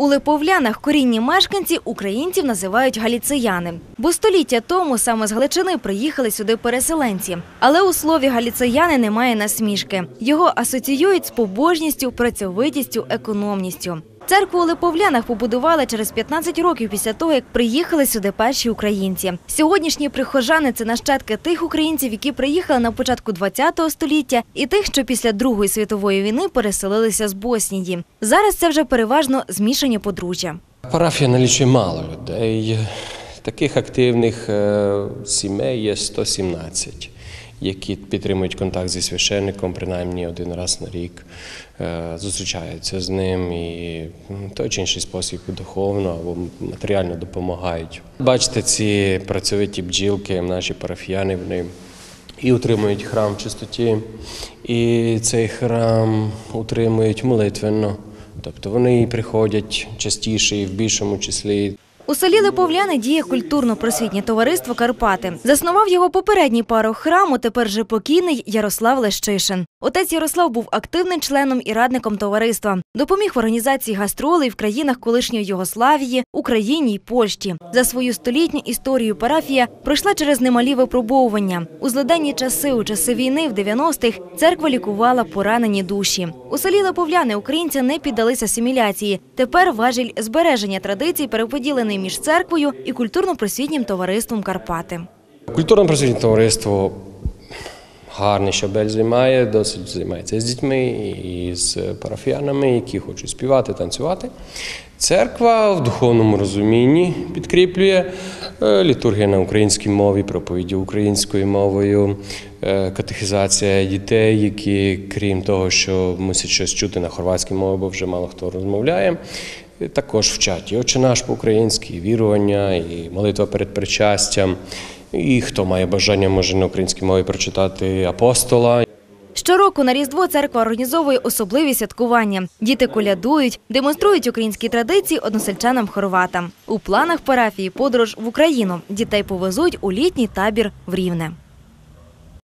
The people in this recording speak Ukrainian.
У Липовлянах корінні мешканці українців називають галіцияни. Бо століття тому саме з Галичини приїхали сюди переселенці. Але у слові «галіцияни» немає насмішки. Його асоціюють з побожністю, працьовитістю, економністю. Церкву у Липовлянах побудували через 15 років після того, як приїхали сюди перші українці. Сьогоднішні прихожани – це нащадки тих українців, які приїхали на початку ХХ століття, і тих, що після Другої світової війни переселилися з Боснії. Зараз це вже переважно змішані подружжя. Парафія налічує мало людей. Таких активних сімей є 117. Які підтримують контакт зі священником, принаймні один раз на рік, зустрічаються з ним і в той чи інший спосіб духовно або матеріально допомагають. Бачите, ці працьовиті бджілки, наші парафіяни, вони і утримують храм в чистоті, і цей храм утримують молитвенно. Тобто вони приходять частіше і в більшому числі. У селі Липовляни діє культурно-просвітнє товариство «Карпати». Заснував його попередній парох храму, тепер же покійний Ярослав Лещишин. Отець Ярослав був активним членом і радником товариства. Допоміг в організації гастролей в країнах колишньої Югославії, Україні й Польщі. За свою столітню історію парафія пройшла через немалі випробовування. У злиденні часи, у часи війни, в 90-х, церква лікувала поранені душі. У селі Липовляни українці не піддалися асиміляції. Тепер важіль збереження традицій переподілений між церквою і культурно-просвітнім товариством «Карпати». Культурно-просвітнє товариство гарний щабель займає, досить займається з дітьми і з парафіянами, які хочуть співати, танцювати. Церква в духовному розумінні підкріплює літургія на українській мові, проповіді українською мовою, катехізація дітей, які, крім того, що мусять щось чути на хорватській мові, бо вже мало хто розмовляє, також вчать і «Отче наш» по-українськи, і вірування, і молитва перед причастям. І хто має бажання, може на українській мові прочитати «Апостола». Щороку на Різдво церква організовує особливі святкування. Діти колядують, демонструють українські традиції односельчанам-хорватам. У планах парафії подорож в Україну. Дітей повезуть у літній табір в Рівне.